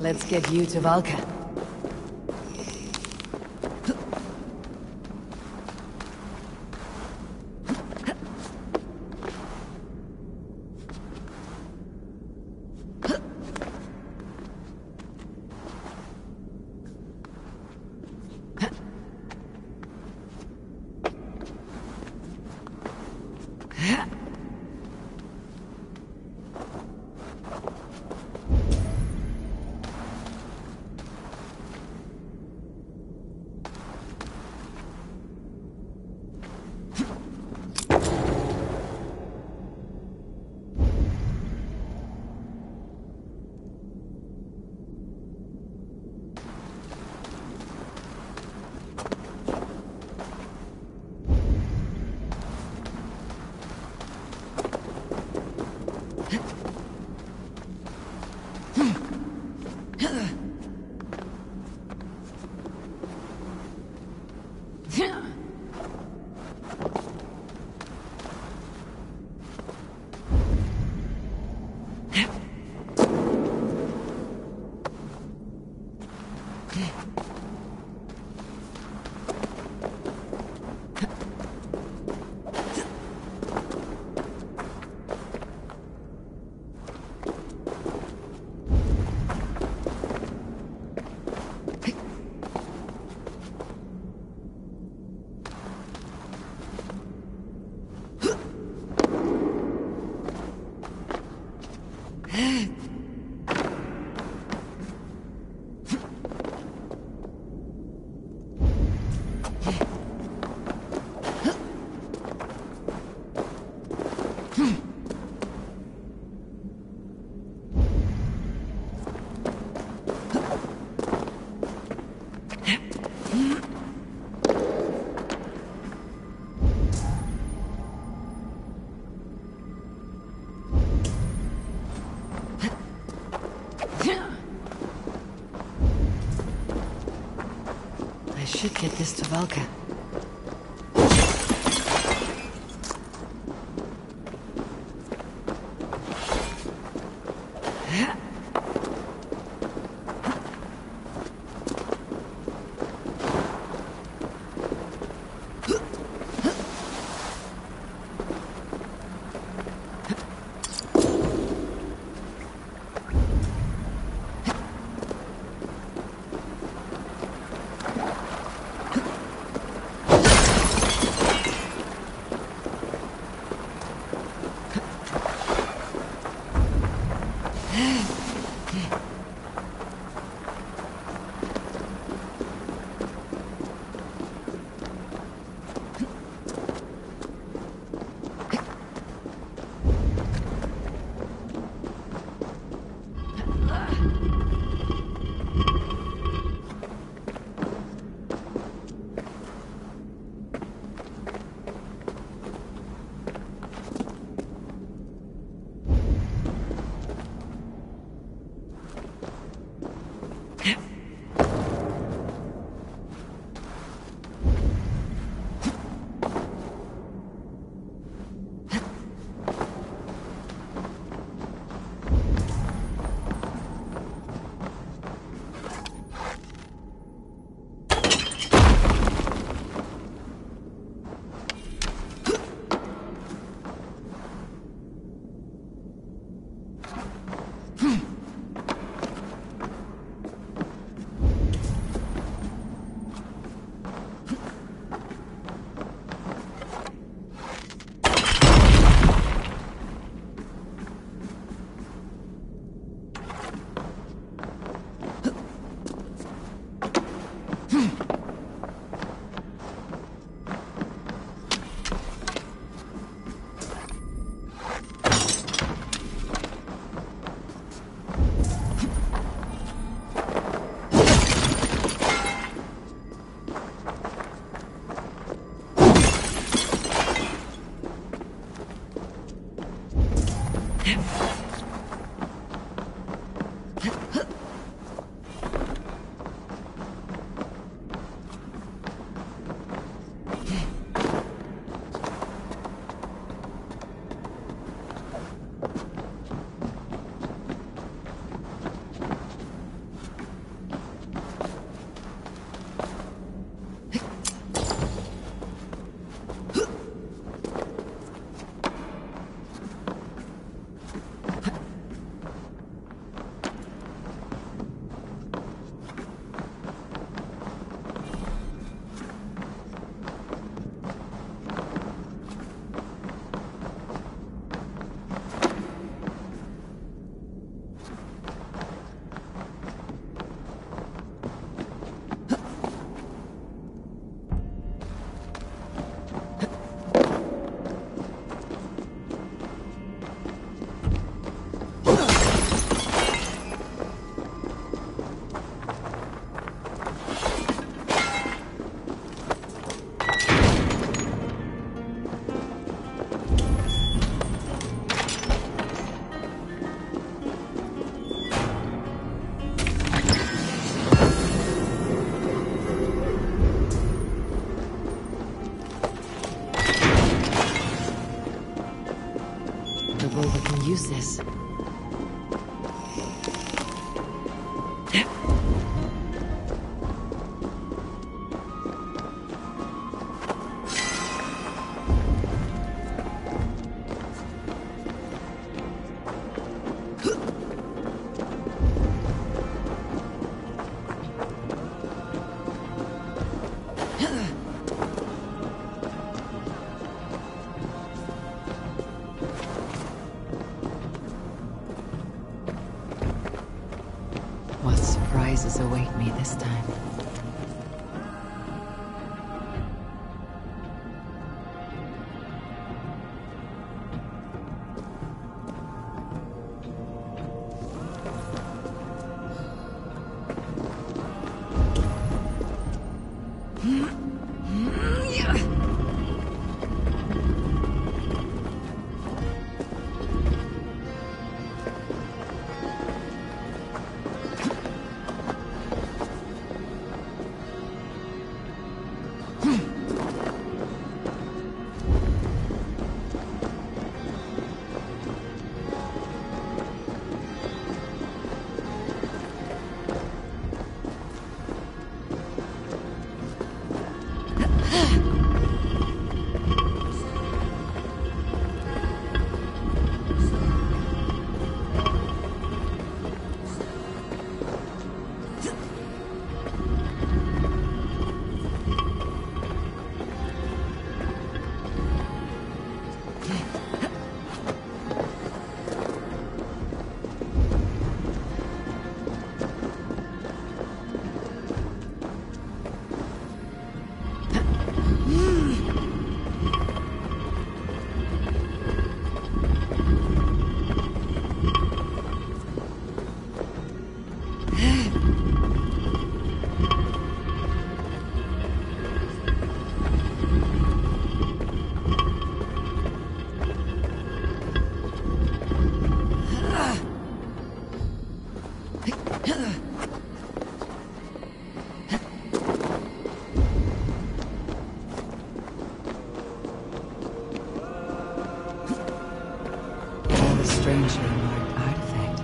Let's get you to Valka. I should get this to Valka. the Volva can use this. What surprises await me this time? Strangely marked artifact.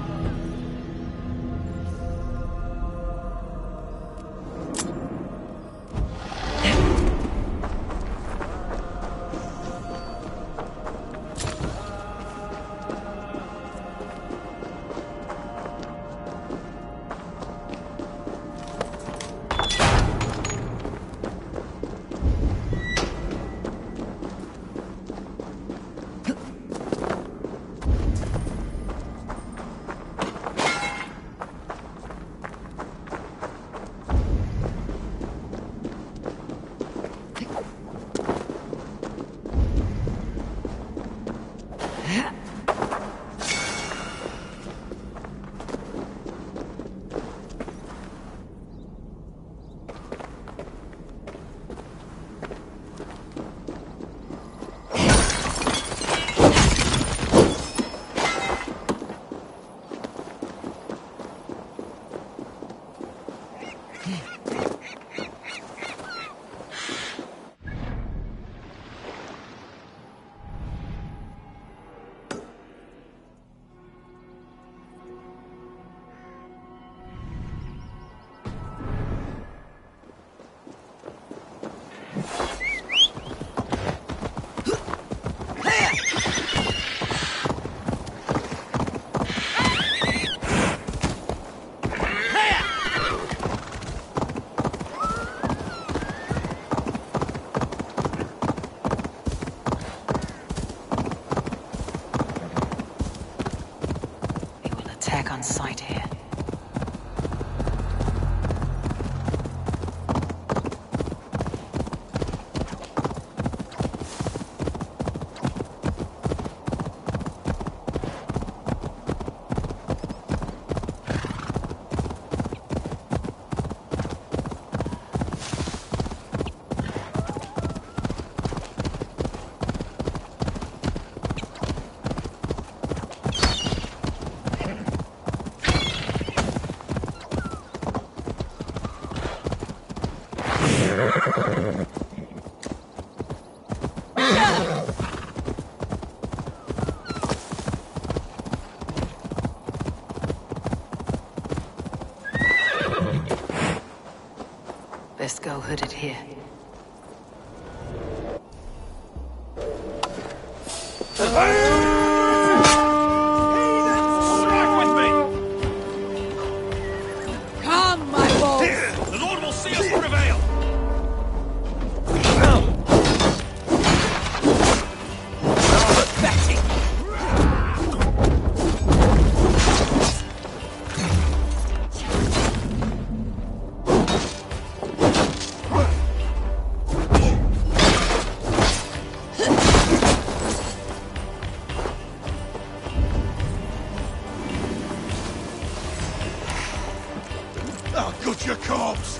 On sight here. best go hooded here. Strike with me! Come, my wolves! Here! The Lord will see us prevail! Betty! I'll gut your corpse!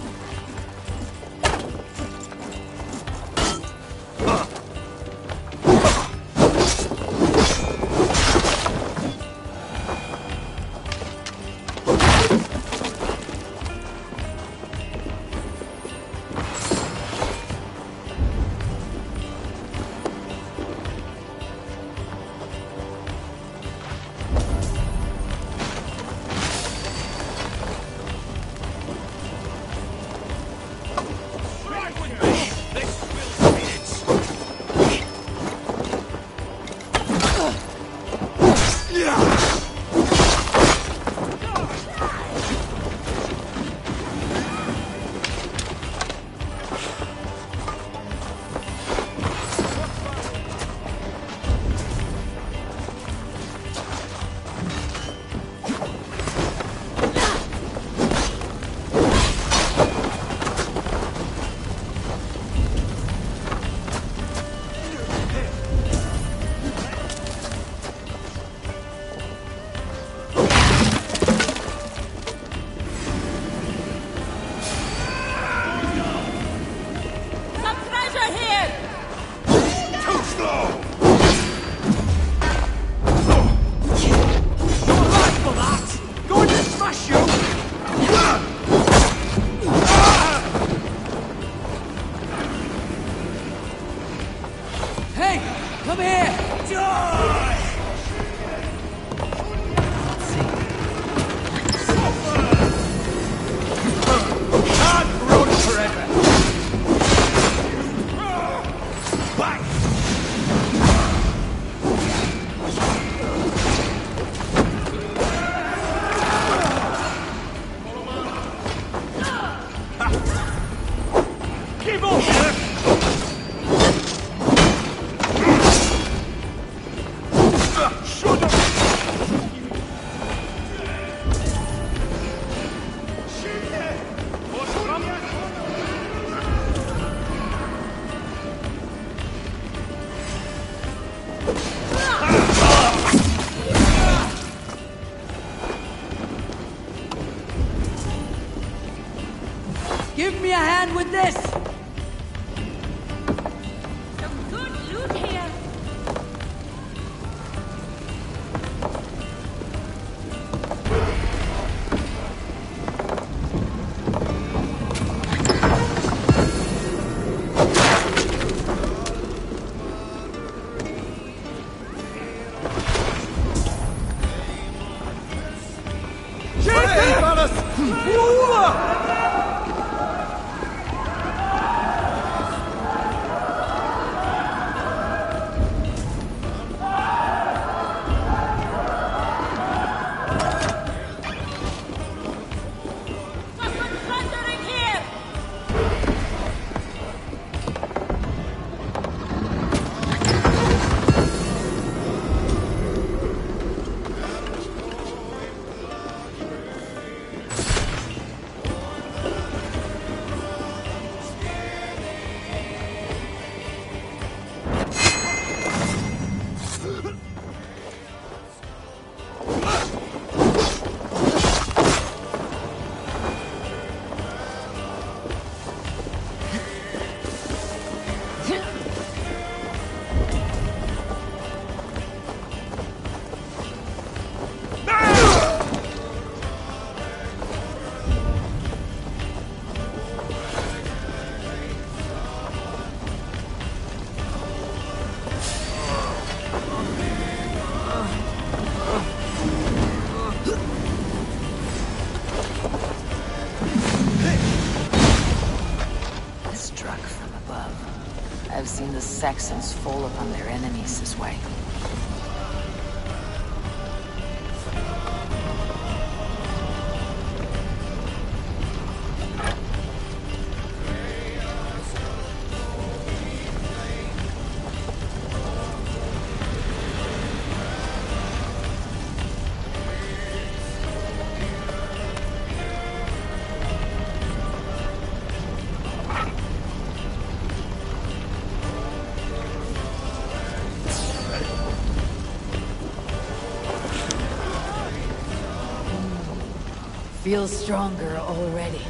Strike with me! This will be it! Some treasure here! Too slow! Going to smash you! Hey! Come here! Can't run forever! Back! Keep on! Shut up! Give me a hand with this! Some good loot here! Got some treasure in here! Saxons fall upon their enemies this way. Feels stronger already.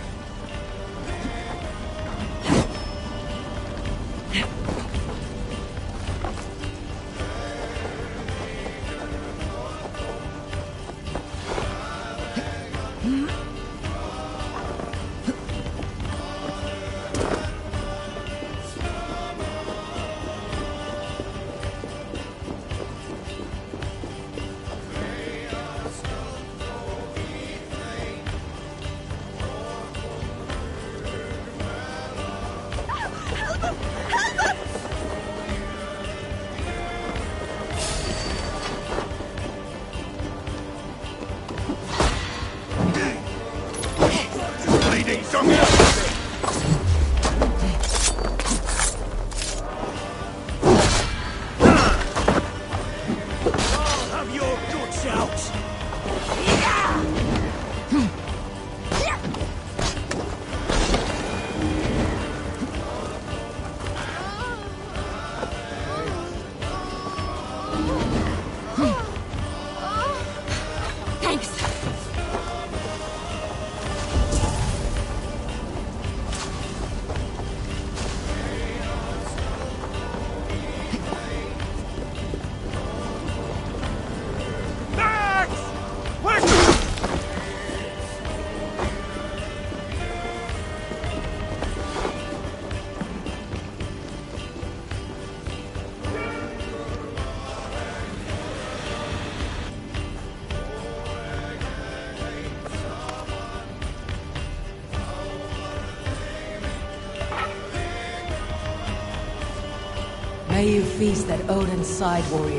May you feast at Odin's side, warrior.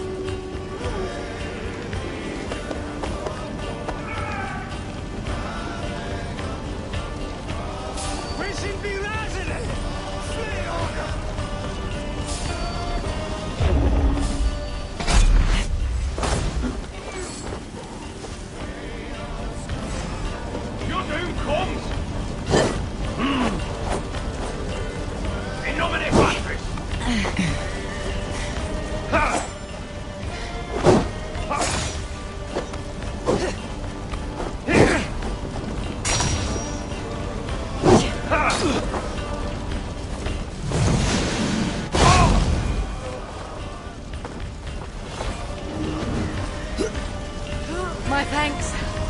My thanks.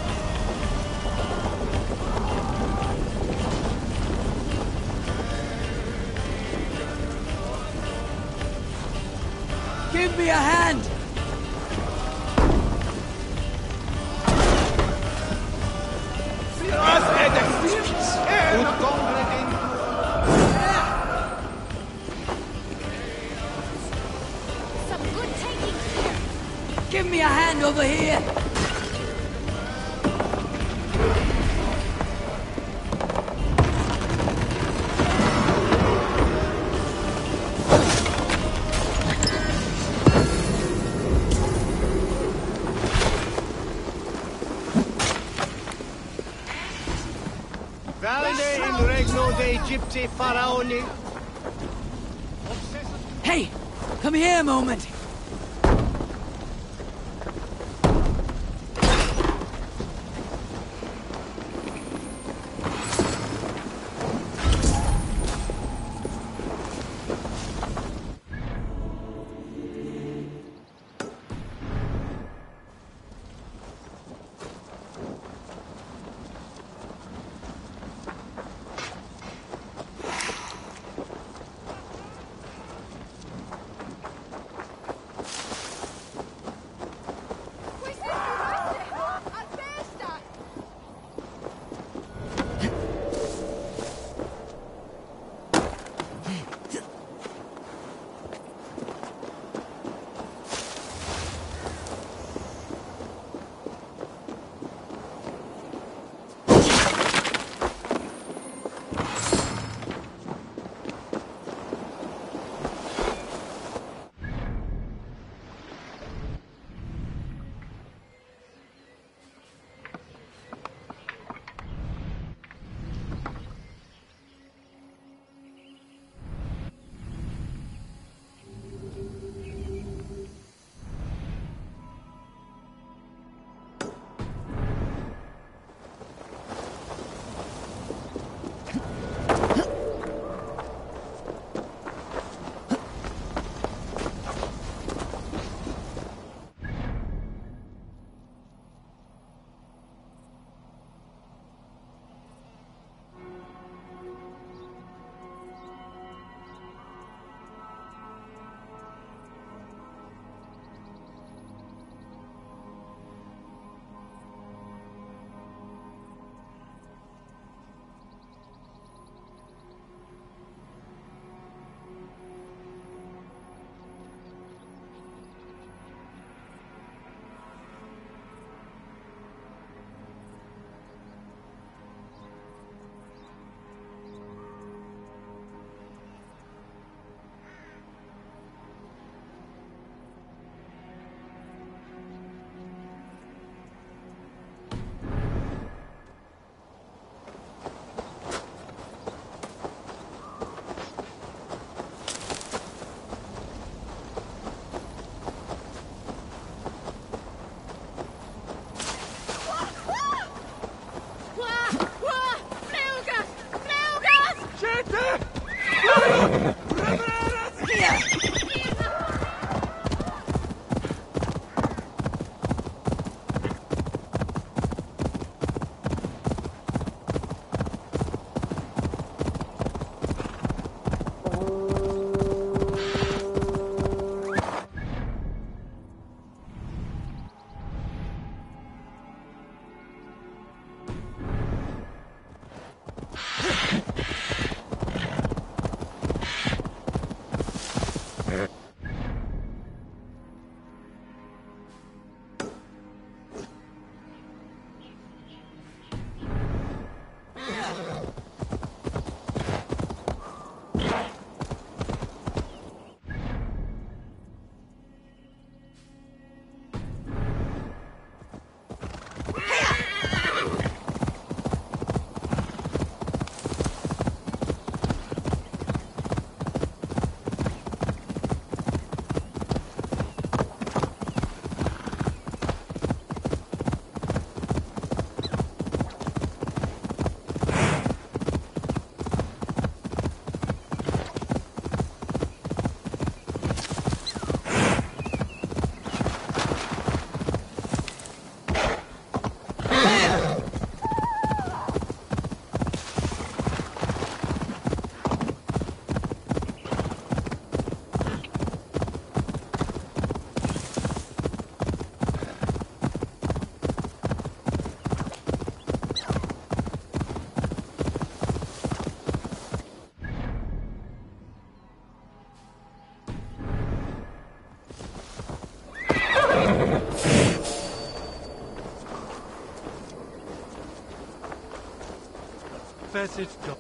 Give me a hand! Some good taking here. Give me a hand over here! Valide in regno de Egypti Pharaoni. Hey! Come here a moment! Yes, it's done.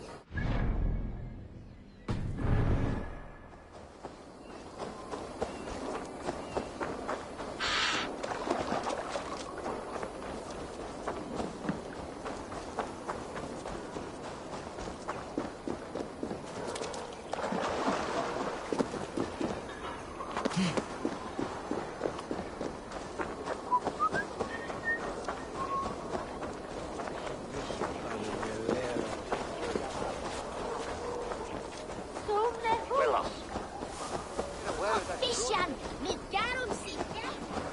Fishan, midjarum sikja.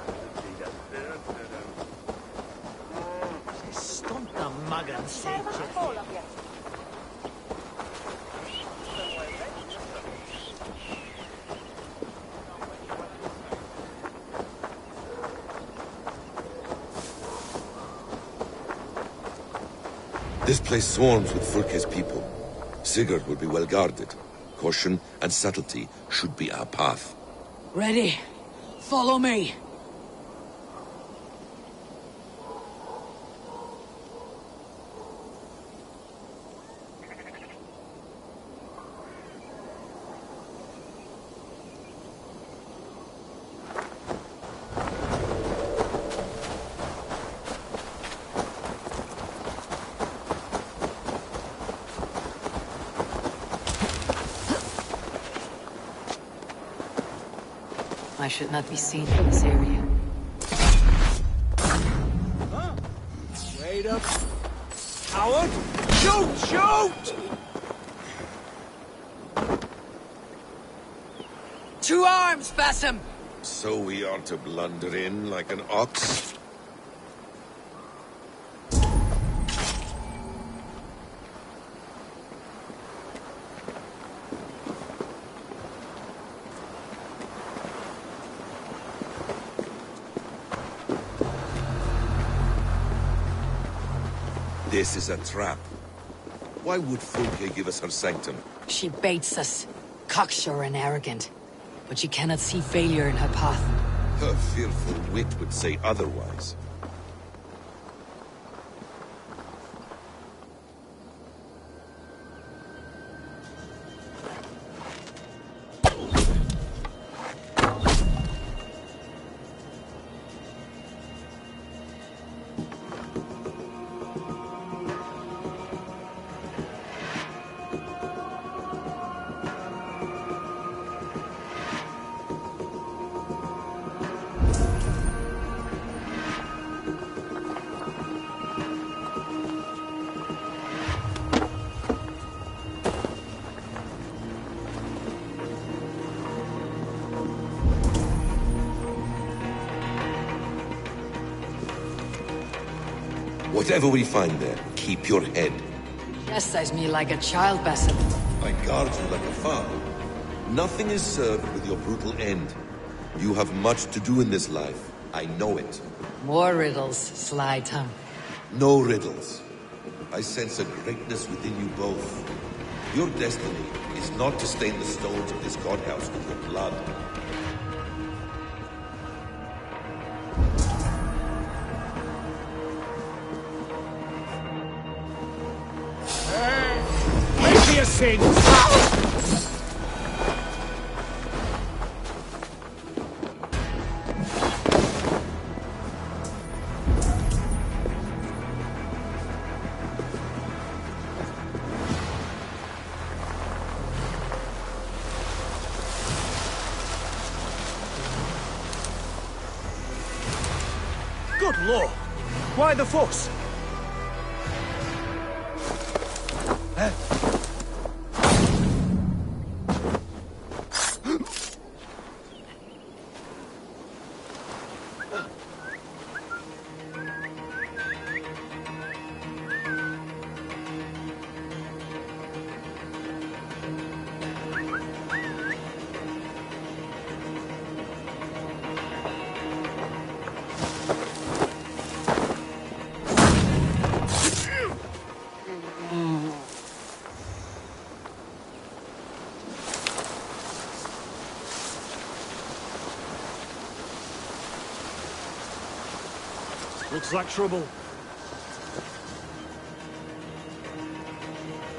Stonta magan säkert. This place swarms with Furke's people. Sigurd will be well guarded. Caution and subtlety should be our path. Ready? Follow me. I should not be seen in this area. Wait up. Coward! Shoot! Shoot! To arms, Basim! So we are to blunder in like an ox? This is a trap. Why would Furke give us her sanctum? She baits us, cocksure and arrogant. But she cannot see failure in her path. Her fearful wit would say otherwise. Whatever we find there, keep your head. Chastise me like a child, Basim. I guard you like a father. Nothing is served with your brutal end. You have much to do in this life. I know it. More riddles, sly tongue. No riddles. I sense a greatness within you both. Your destiny is not to stain the stones of this godhouse with your blood. Make your sins! Good lord! Why the fuss? Looks like trouble.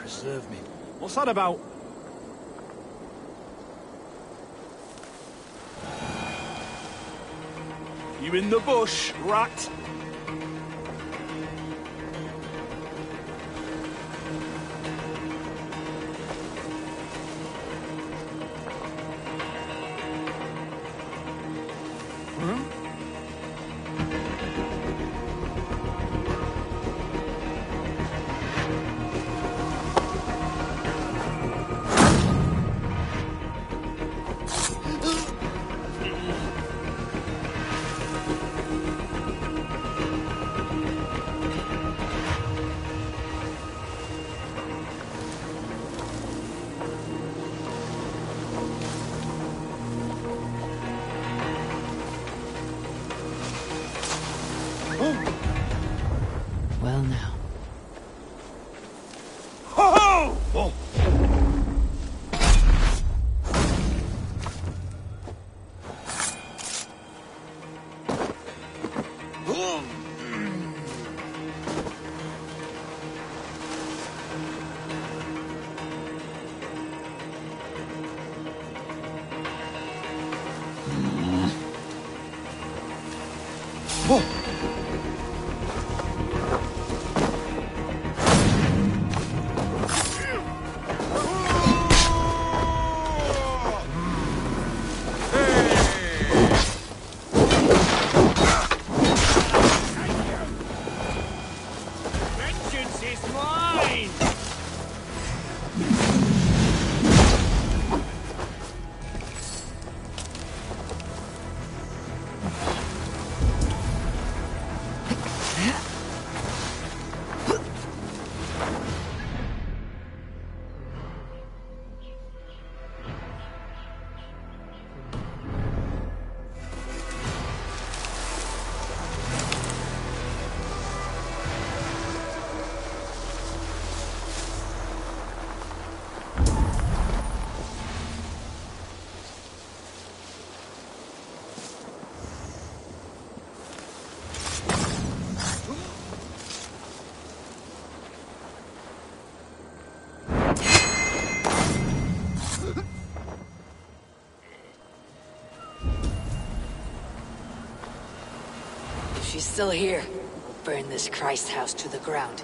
preserve me. What's that about? You in the bush, rat? Well now. Ho ho! Vengeance is mine! If she's still here, we'll burn this Christ house to the ground.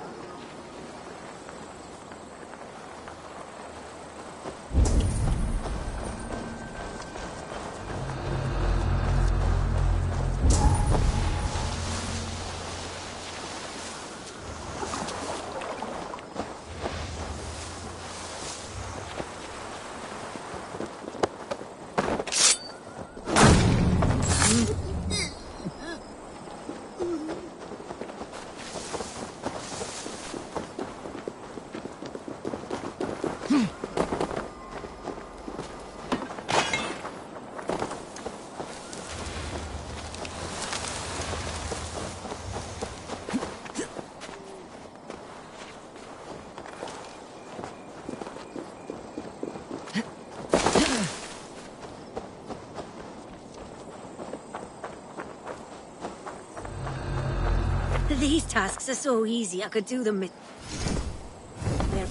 These tasks are so easy, I could do them with... They're...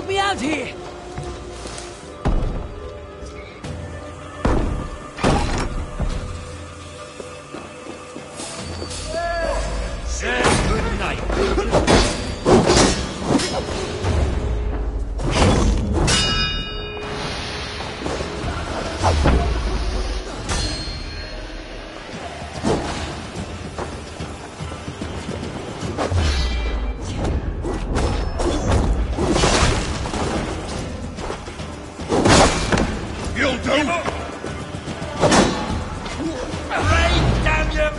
Help me out here! Good night. You'll do! Hey, damn you!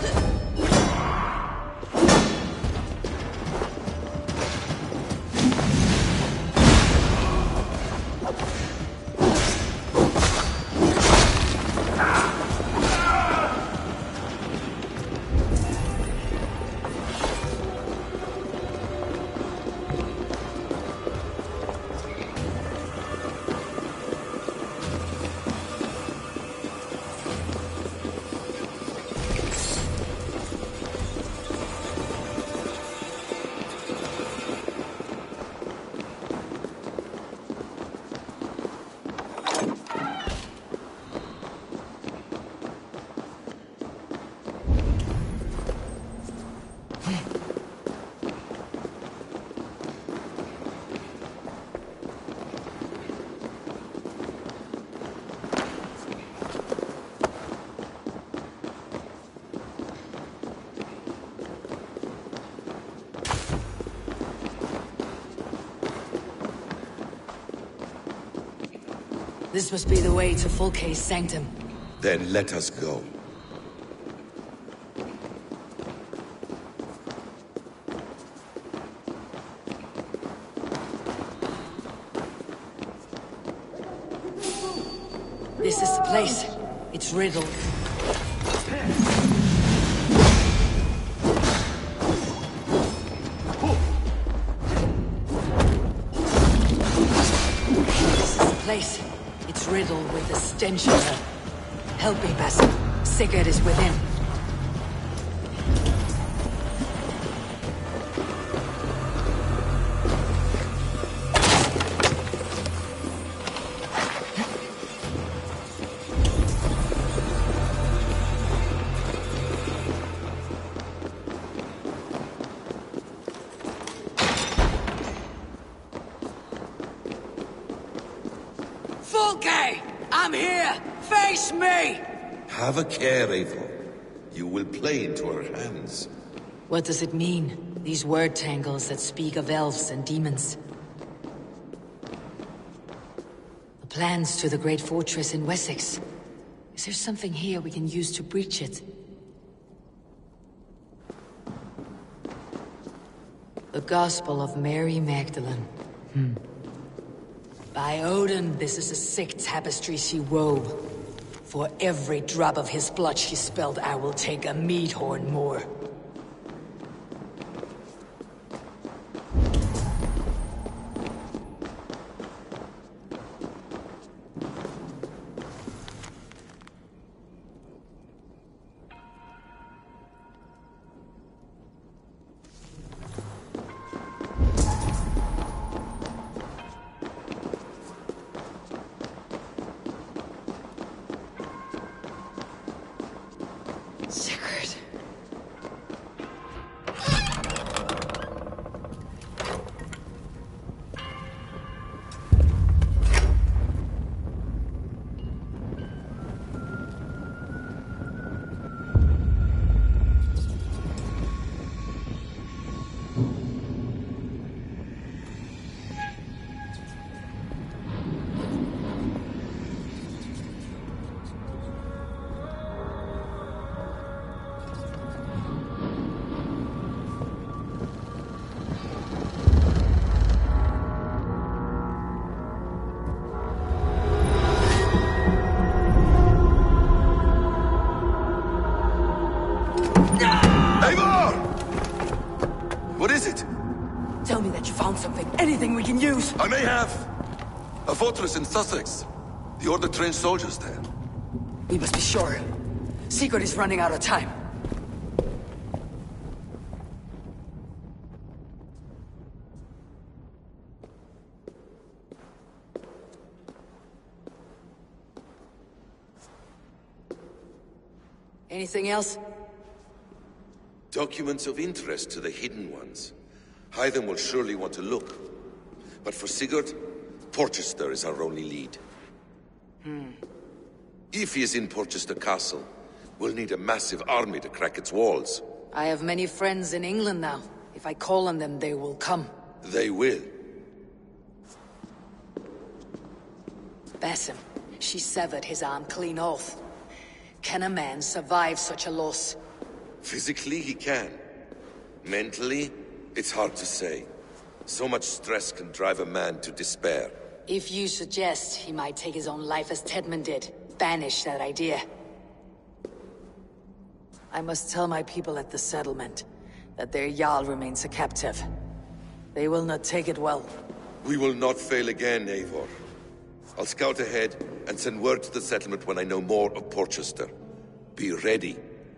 This must be the way to Fulke's sanctum. Then let us go. This is the place. It's riddled. This is the place. It's riddled with the stench of her. Help me, Basim. Sigurd is within. Fulke! I'm here! Face me! Have a care, Eivor. You will play into our hands. What does it mean? These word tangles that speak of elves and demons. The plans to the great fortress in Wessex. Is there something here we can use to breach it? The Gospel of Mary Magdalene. By Odin, this is a sick tapestry she wove. For every drop of his blood she spilled, I will take a mead horn more. Sigurd. Eivor! What is it? Tell me that you found something. Anything we can use. I may have. A fortress in Sussex. The Order trained soldiers there. We must be sure. Sigurd is running out of time. Anything else? Documents of interest to the Hidden Ones. Hytham will surely want to look. But for Sigurd, Porchester is our only lead. If he is in Porchester Castle, we'll need a massive army to crack its walls. I have many friends in England now. If I call on them, they will come. They will. Basim, she severed his arm clean off. Can a man survive such a loss? Physically, he can. Mentally, it's hard to say. So much stress can drive a man to despair. If you suggest he might take his own life as Tedman did, banish that idea. I must tell my people at the settlement that their Jarl remains a captive. They will not take it well. We will not fail again, Eivor. I'll scout ahead and send word to the settlement when I know more of Porchester. Be ready.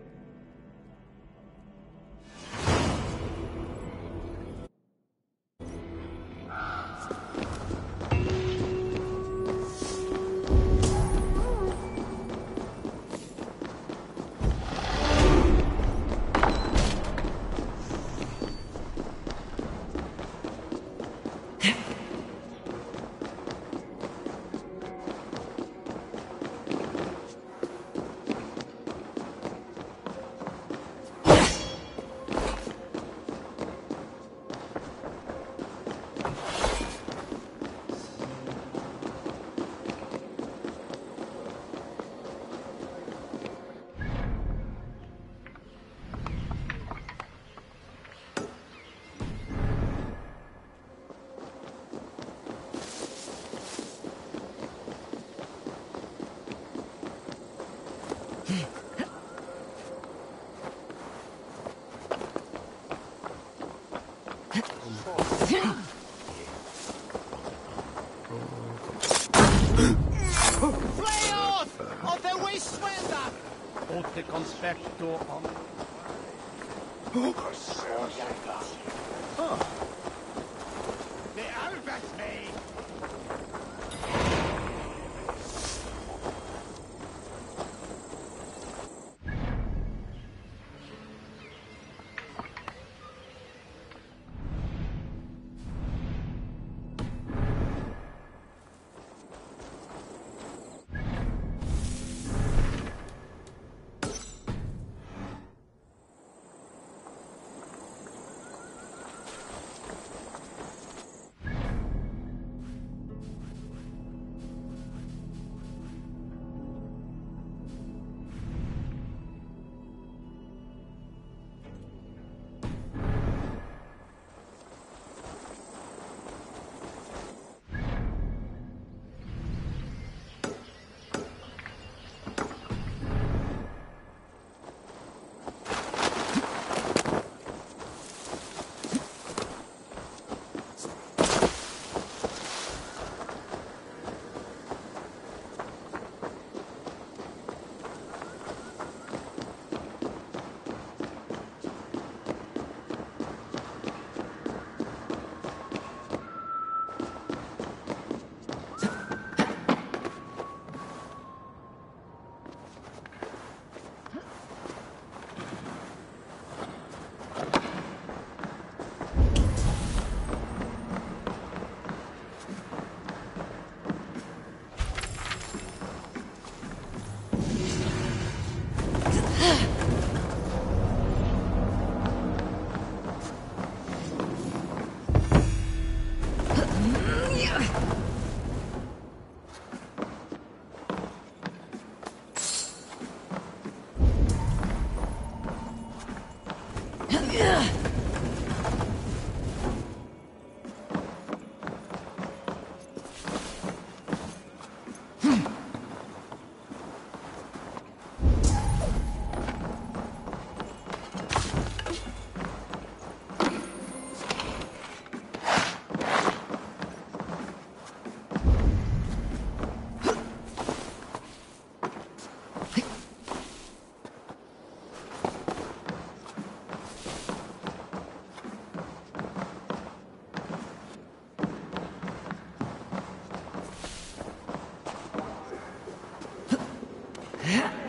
Fly of the Wastewander! Åter conspecto om... The Albert made!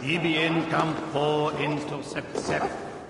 Ibi in campo intercept.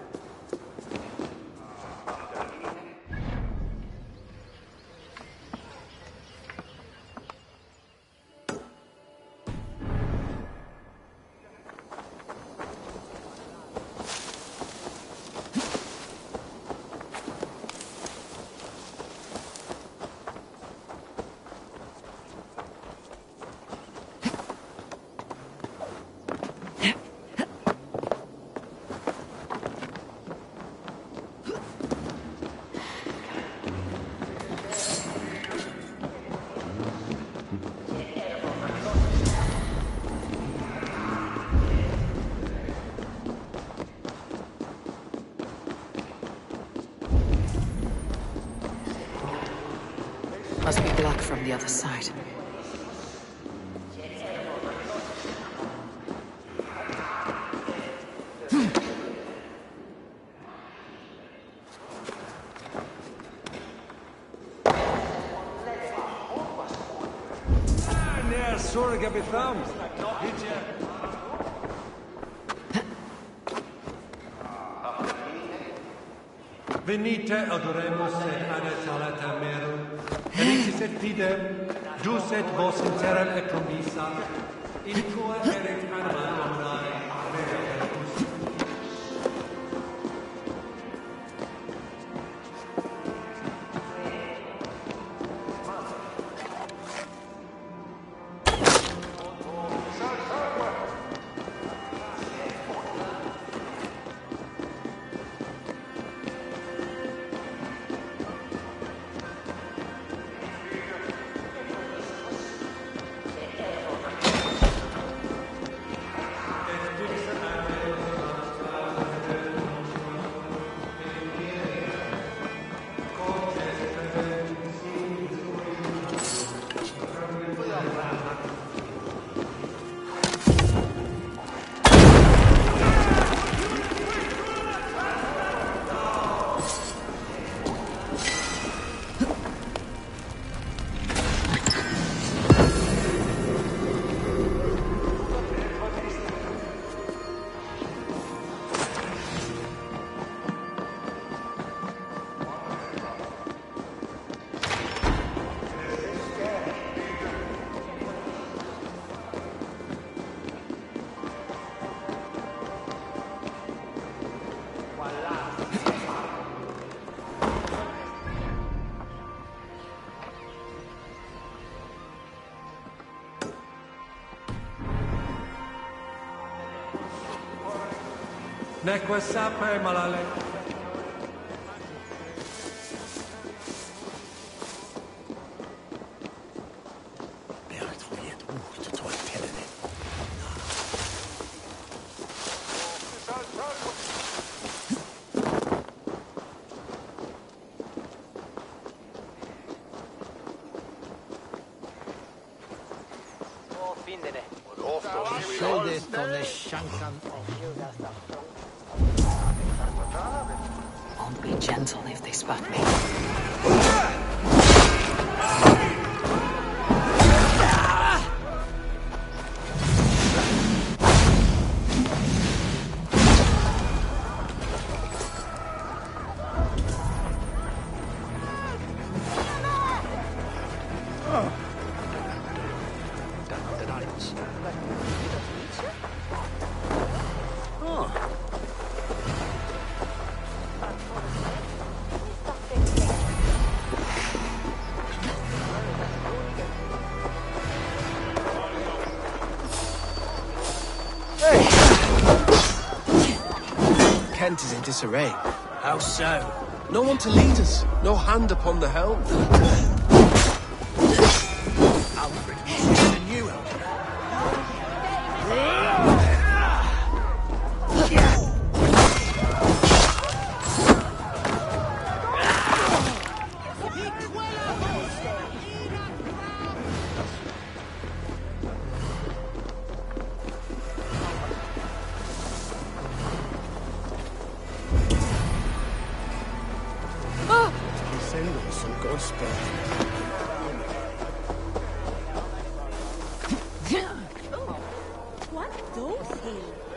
Must be blocked from the other side. Venite adoremus et adesalata merum, eritis et fidem, jus et vos interem et commissa, in tua erit anima omnae, veretus. Neque sape malale. Won't be gentle if they spot me. Kent is in disarray. How so? No one to lead us. No hand upon the helm. Alfred, you and you. What those hills?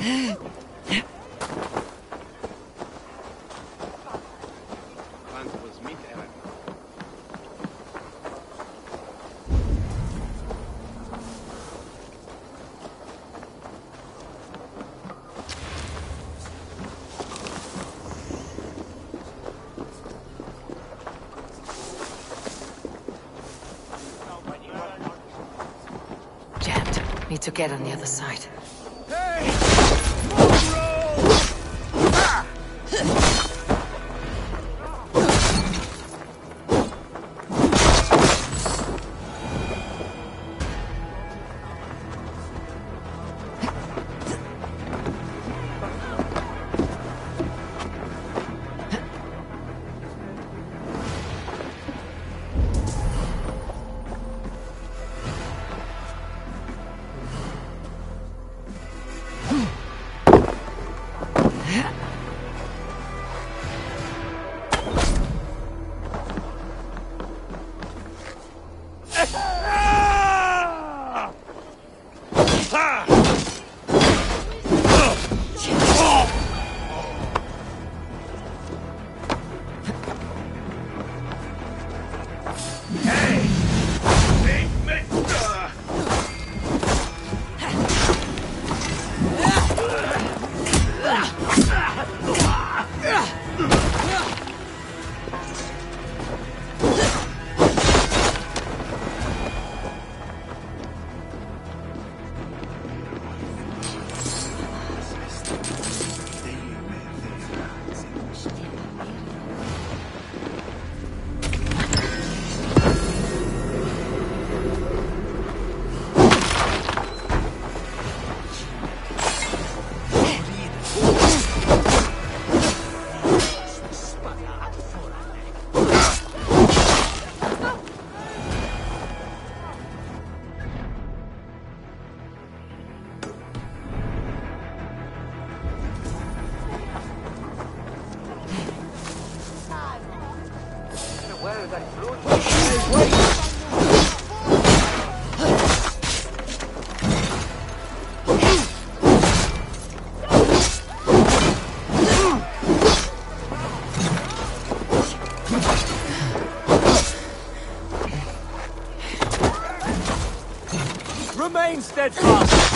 Jammed. Need to get on the other side. Remain steadfast!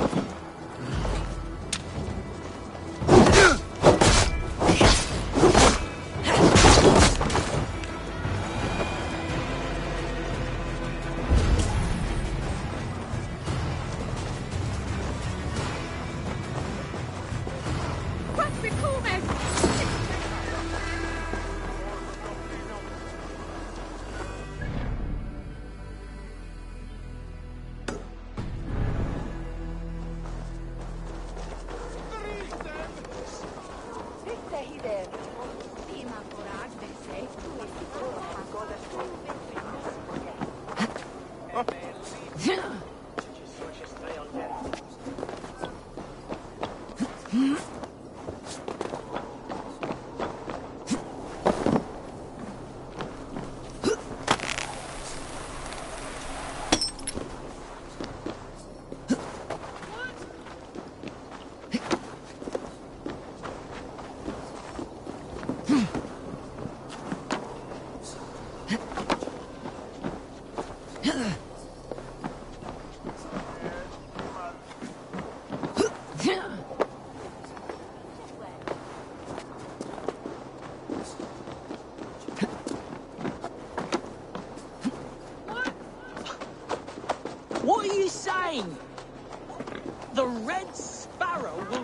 What are you saying? The Red Sparrow will...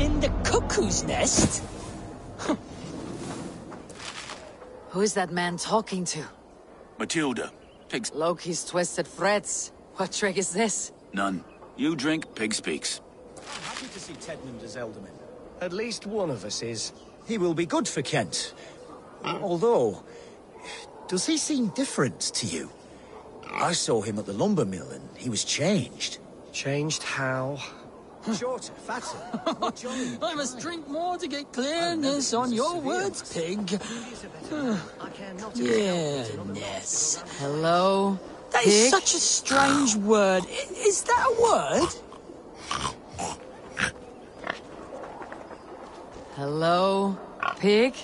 in the cuckoo's nest? Who is that man talking to? Matilda. Pig... Loki's twisted threads. What trick is this? None. You drink, pig speaks. I'm happy to see Tedmund as Elderman. At least one of us is. He will be good for Kent. Although, does he seem different to you? I saw him at the lumber mill and he was changed. Changed how? Shorter, fatter, more jolly. I must drink more to get clearness on your words, pig. Yes. Hello? That is such a strange word. Is that a word? Hello? Pig?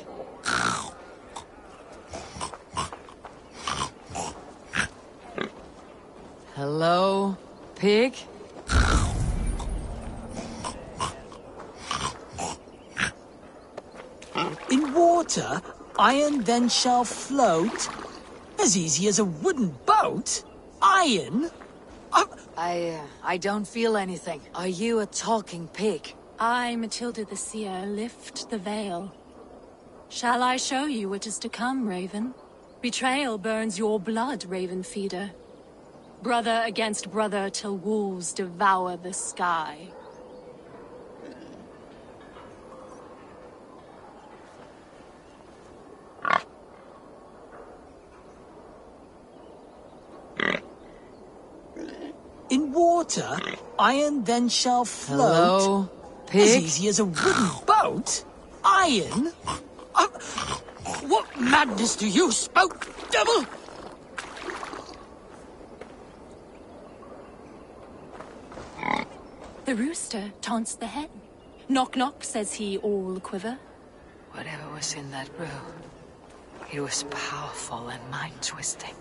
Hello? Pig? In water, iron then shall float. As easy as a wooden boat? Iron? I don't feel anything. Are you a talking pig? I, Matilda the Seer, lift the veil. Shall I show you what is to come, Raven? Betrayal burns your blood, Raven Feeder. Brother against brother till wolves devour the sky. In water, iron then shall float. Hello, pig? As easy as a wooden boat? Iron? What madness do you spout, devil? The rooster taunts the hen. Knock knock, says he, all quiver. Whatever was in that brew, it was powerful and mind-twisting.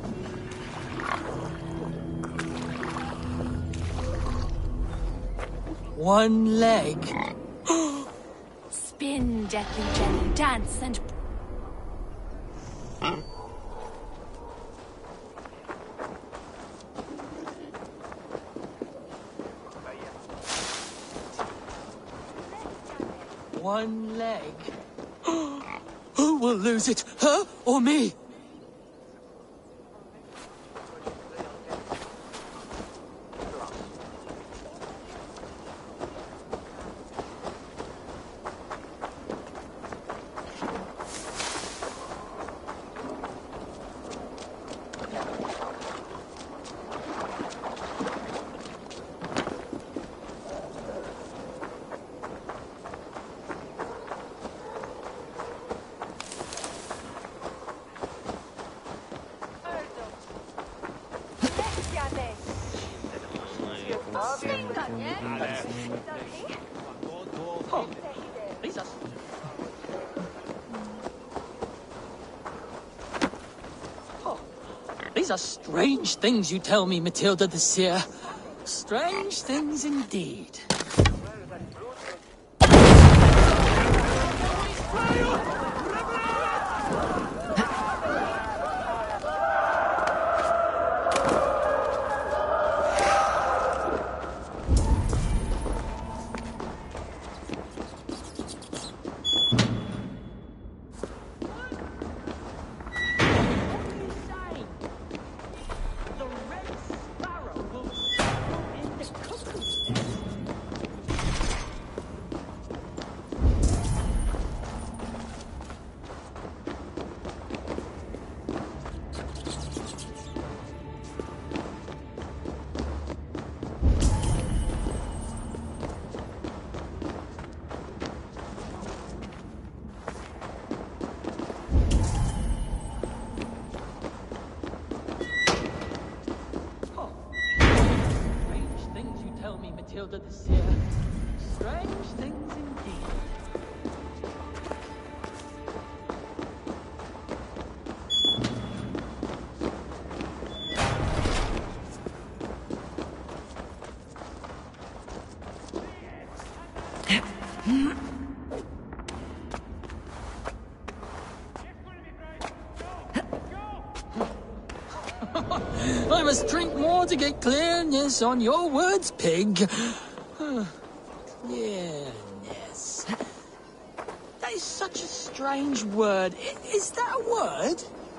One leg. Spin, deathly Jenny, dance and... One leg. Who will lose it, her or me? These are strange things you tell me, Matilda the Seer. Strange things indeed. Matilda the Seer. Strange things indeed. I must drink more to get clearness on your words, pig. Yeah. strange word. Is that a word?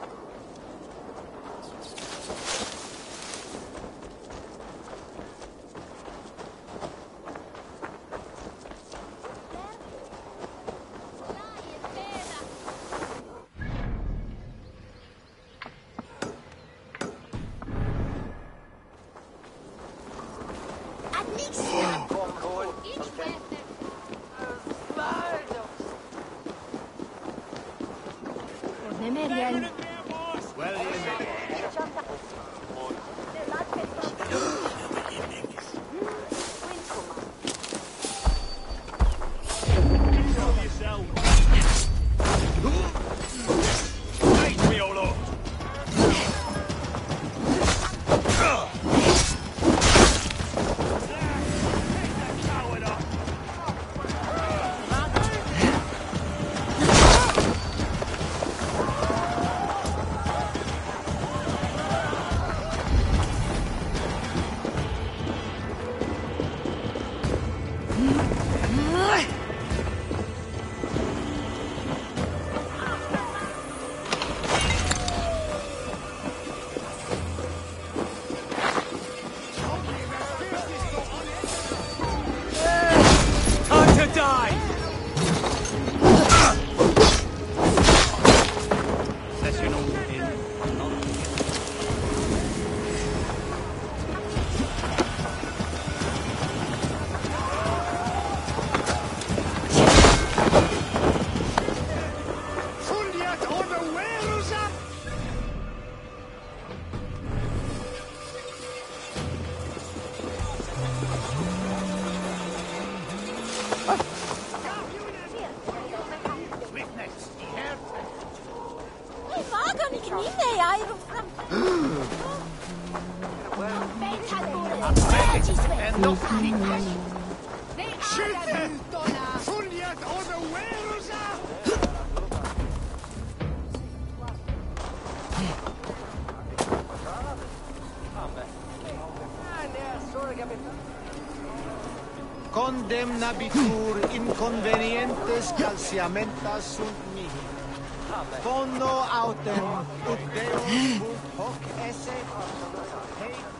Condemnabitur inconvenientes calciamentas sunt mihi. Fono autem ut Deum hoc esse